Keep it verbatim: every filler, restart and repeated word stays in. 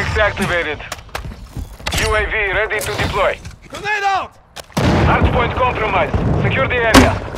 Matrix activated. U A V ready to deploy. Grenade out! Hardpoint compromised. Secure the area.